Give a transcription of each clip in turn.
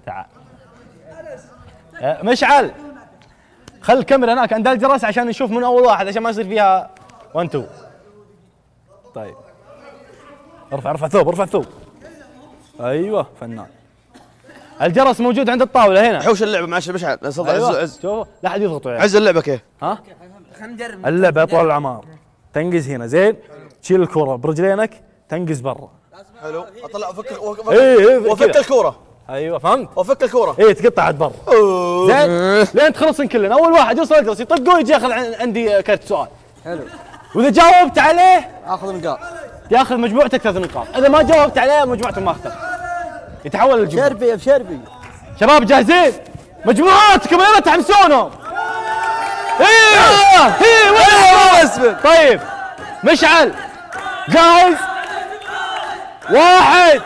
تعال مشعل، خل الكاميرا هناك عند الجرس عشان نشوف من اول واحد عشان ما يصير فيها 1 2. طيب ارفع ثوب. ايوه فنان. الجرس موجود عند الطاوله هنا. حوش اللعبه مع مشعل. أيوة. عز شوف لا حد يضغط عليه. عز اللعبه كيف؟ ها؟ خلينا نجرب. اللعبه طول العمار تنقز هنا زين، تشيل الكره برجلينك تنقز برا. حلو اطلع افك وافك الكوره. ايوه فهمت؟ وافك الكوره. تقطع عاد برا. زين لين تخلصن كلنا، اول واحد يوصل الجرس يطقه يجي ياخذ عندي كرت سؤال. حلو. واذا جاوبت عليه اخذ نقاط. ياخذ مجموعتك 3 نقاط، اذا ما جاوبت عليه مجموعتك ما اخذت. يتحول للجمهور. شربي يا بشربي. شباب جاهزين؟ مجموعاتكم يلا تحمسونهم. وين طيب مشعل جاهز؟ 1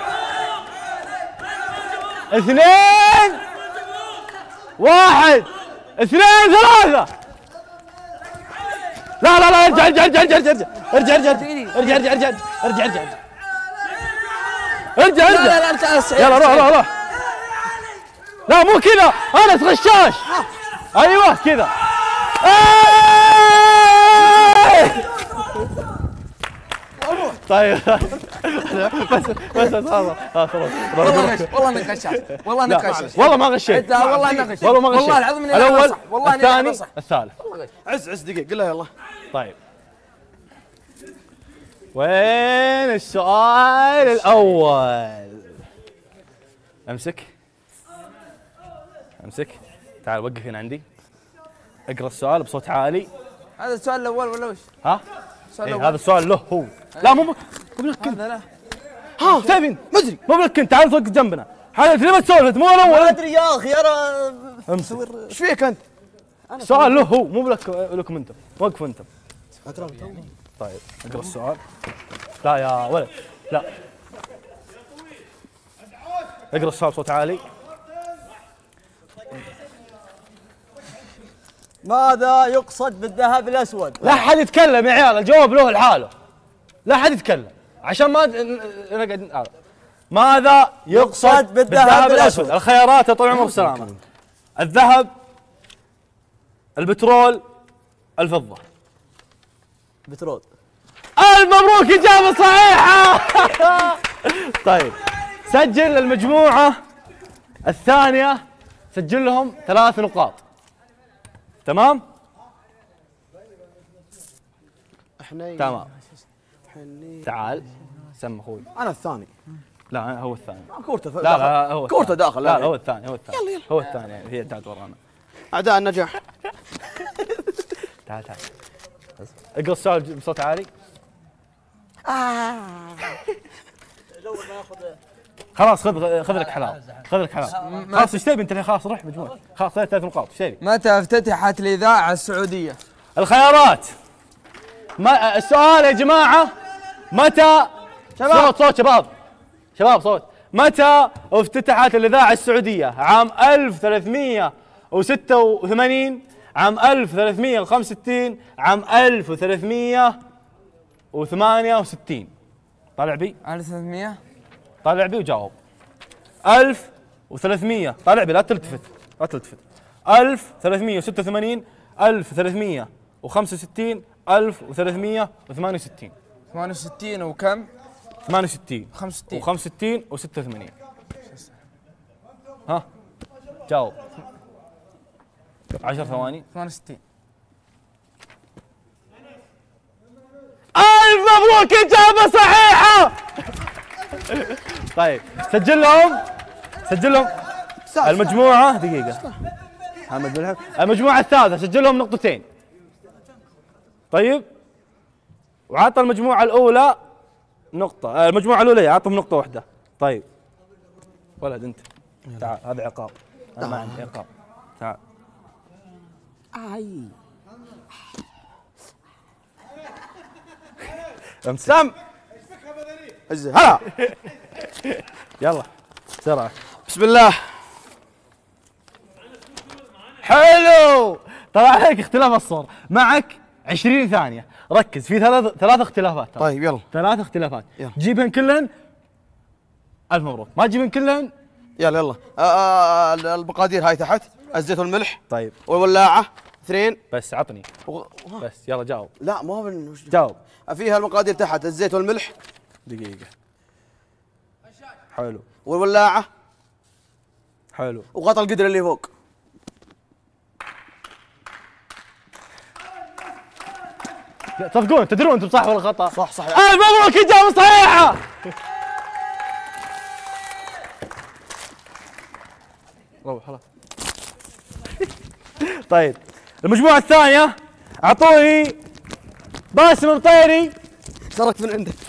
2 1 2 3. لا ارجع يلا روح. لا مو كذا، انا غشاش. ايوه كذا. طيب بس والله انك غشاش. والله ما غشيت. لا والله انك غشيت. والله ما غشيت. والله العظيم اني الاول صح. والله الثاني صح. الثالث. عز دقيقه قل لها يلا. طيب وين السؤال الاول؟ امسك تعال وقف هنا عندي، اقرا السؤال بصوت عالي. هذا السؤال الاول ولا وش؟ ها؟ هذا السؤال له هو. لا مو بلك انت. لا ها تبين ما ادري مو بلك انت، تعال وقف جنبنا. حالك ليه ما تسولف؟ مو انا اول. ما ادري يا اخي انا ايش فيك انت؟ السؤال له هو مو لكم انتم. وقفوا انتم. طيب اقرا السؤال. لا يا ولد لا، اقرا السؤال بصوت عالي. ماذا يقصد بالذهب الاسود؟ لا حد يتكلم يا عيال، الجواب له لحاله. لا حد يتكلم عشان ما نقعد. ماذا يقصد بالذهب الاسود؟ الخيارات يا طويل العمر والسلامه: الذهب، البترول، الفضه. بترول. الف مبروك اجابه صحيحه. طيب سجل المجموعه الثانيه، سجل لهم 3 نقاط. تمام؟ تمام. تعال سم اخوي. انا الثاني. لا هو الثاني. كورته لا هو كورته داخل. لا هو الثاني. يلا هو الثاني هي تعال ورانا. اعداء النجاح. تعال اقرا السؤال بصوت عالي. الاول ما ياخذ. خلاص خذ لك حلاوه. خلاص ايش تبي انت؟ خلاص روح مجموعه. خلاص 3 نقاط. ايش تبي؟ متى افتتحت الاذاعه السعوديه؟ الخيارات. السؤال يا جماعه متى؟ صوت شباب صوت. متى افتتحت الاذاعه السعوديه؟ عام 1386، عام 1365، عام 1368. طالع بي 1300. طالع بي وجاوب. 1300. طالع بي لا تلتفت 1386، 1365، 1368. 68 وكم؟ 68 65 و65 و86. ها جاوب. 10 ثواني. 68. ألف مبروك إجابة صحيحة. طيب سجل لهم المجموعة. دقيقة محمد ملحم. المجموعة الثالثة سجل لهم 2 نقطة. طيب وعطى المجموعة الأولى نقطة. المجموعة الأولى عطهم 1 نقطة. طيب ولد أنت تعال، هذا عقاب. أنا ما عندي عقاب. تعال. سام هلا يلا بسرعة. بسم الله. حلو. طلع عليك اختلاف الصور. معك 20 ثانية. ركز في 3 اختلافات. طيب يلا 3 اختلافات. يلا. جيبهن كلهن 1000 مبروك، ما تجيبهن كلهن يلا يلا. المقادير هاي تحت، الزيت والملح طيب والولاعه 2. بس عطني بس، يلا جاوب. لا ما هو جاوب. فيها المقادير تحت، الزيت والملح دقيقة. حلو والولاعه حلو. وغطى القدر اللي فوق. لا صفقون، تدرون انتم صح ولا خطا؟ صح. مبروك اجابة صحيحة. روح خلاص. طيب المجموعة الثانية اعطوني باسم مطيري. سرقت من عندك.